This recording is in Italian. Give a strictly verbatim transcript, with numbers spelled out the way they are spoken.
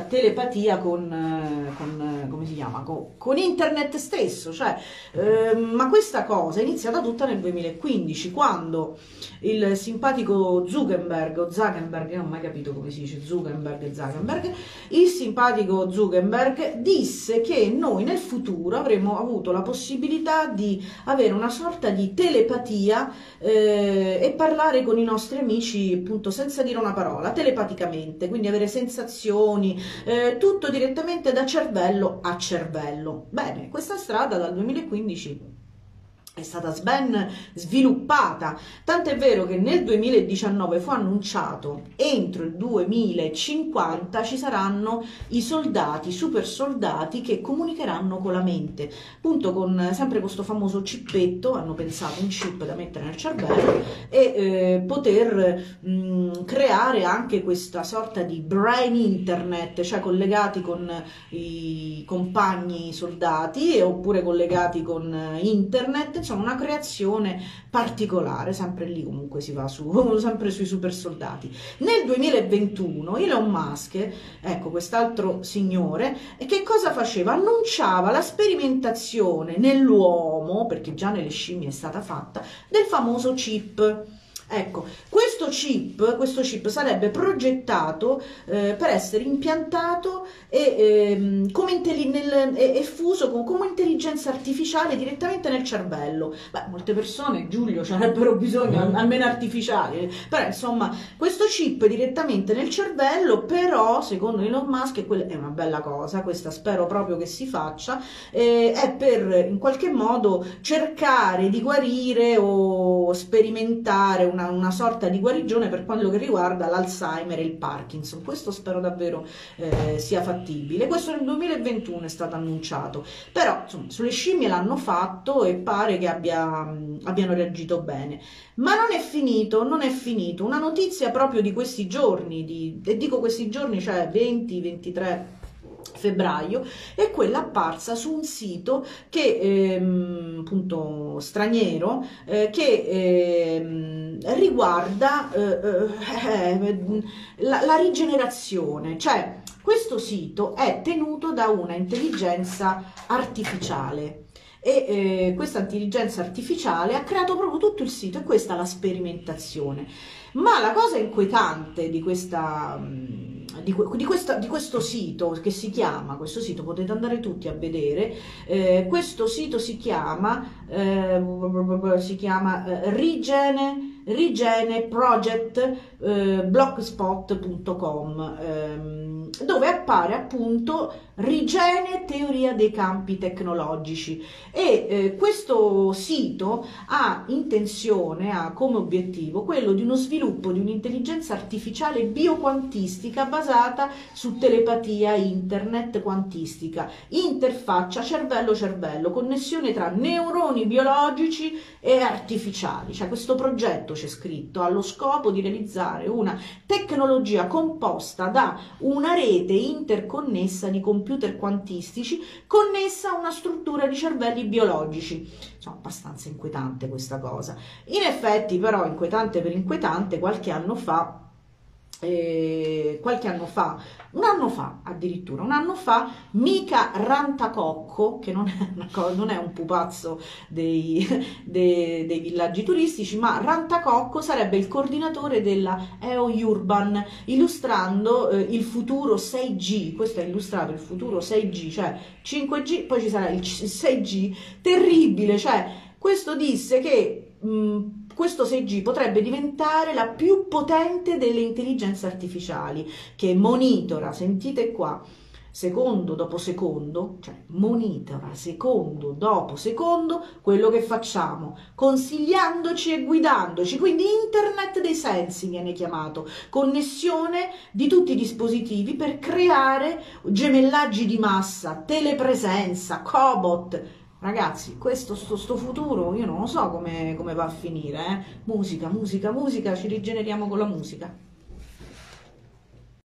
telepatia con, eh, con eh, come si chiama? Con, con internet stesso, cioè, eh, ma questa cosa è iniziata tutta nel duemilaquindici, quando il simpatico Zuckerberg, o Zuckerberg, non ho mai capito come si dice, Zuckerberg, Zuckerberg, il simpatico Zuckerberg disse che noi nel futuro avremmo avuto la possibilità di avere una sorta di telepatia eh, e parlare con i nostri amici appunto senza dire una parola, telepaticamente, quindi avere sensazioni, eh, tutto direttamente da cervello a cervello. Bene, questa strada dal duemilaquindici è stata ben sviluppata, tant'è vero che nel duemiladiciannove fu annunciato entro il duemilacinquanta ci saranno i soldati, super soldati che comunicheranno con la mente, appunto con sempre questo famoso cippetto, hanno pensato un chip da mettere nel cervello e eh, poter mh, creare anche questa sorta di brain internet, cioè collegati con i compagni soldati oppure collegati con internet, insomma una creazione particolare, sempre lì comunque si va su, sempre sui super soldati. Nel duemilaventuno Elon Musk, ecco quest'altro signore, che cosa faceva? Annunciava la sperimentazione nell'uomo, perché già nelle scimmie è stata fatta, del famoso chip. Ecco, questo chip, questo chip sarebbe progettato eh, per essere impiantato e, eh, come nel, e, e fuso con, come intelligenza artificiale direttamente nel cervello. Beh, molte persone, Giulio, ci avrebbero bisogno, almeno artificiali, però insomma, questo chip direttamente nel cervello, però, secondo Elon Musk, e quella è una bella cosa, questa spero proprio che si faccia, eh, è per in qualche modo cercare di guarire o sperimentare Una, una sorta di guarigione per quello che riguarda l'Alzheimer e il Parkinson. Questo spero davvero eh, sia fattibile. Questo nel duemilaventuno è stato annunciato, però insomma, sulle scimmie l'hanno fatto e pare che abbia, abbiano reagito bene. Ma non è finito, non è finito. Una notizia proprio di questi giorni, di, e dico questi giorni, cioè venti ventitré febbraio, è quella apparsa su un sito che ehm, appunto straniero eh, che ehm, riguarda eh, eh, la, la rigenerazione, cioè questo sito è tenuto da una intelligenza artificiale e eh, questa intelligenza artificiale ha creato proprio tutto il sito, e questa è la sperimentazione. Ma la cosa inquietante di questa Di, di, questa, di questo sito, che si chiama, questo sito potete andare tutti a vedere, eh, questo sito si chiama, eh, si chiama eh, Rigene, Rigene Project eh, blogspot punto com, ehm, dove appare appunto Rigene teoria dei campi tecnologici, e eh, questo sito ha intenzione, ha come obiettivo quello di uno sviluppo di un'intelligenza artificiale bioquantistica basata su telepatia, internet quantistica, interfaccia cervello-cervello, connessione tra neuroni biologici e artificiali. Cioè questo progetto, c'è scritto, ha lo scopo di realizzare una tecnologia composta da una rete interconnessa di computer quantistici connessa a una struttura di cervelli biologici. Insomma, abbastanza inquietante questa cosa. In effetti, però, inquietante per inquietante, qualche anno fa Eh, qualche anno fa, un anno fa addirittura, un anno fa, Mika Rantacocco, che non è, una cosa, non è un pupazzo dei, dei, dei villaggi turistici, ma Rantacocco sarebbe il coordinatore della E O Urban, illustrando eh, il futuro sei G. Questo è illustrato il futuro sei G, cioè cinque G, poi ci sarà il sei G terribile, cioè questo disse che mh, questo sei G potrebbe diventare la più potente delle intelligenze artificiali, che monitora, sentite qua, secondo dopo secondo, cioè monitora secondo dopo secondo quello che facciamo, consigliandoci e guidandoci. Quindi internet dei sensi viene chiamato, connessione di tutti i dispositivi per creare gemellaggi di massa, telepresenza, cobot. Ragazzi, questo sto, sto futuro io non lo so come, come va a finire, eh? Musica, musica, musica, ci rigeneriamo con la musica.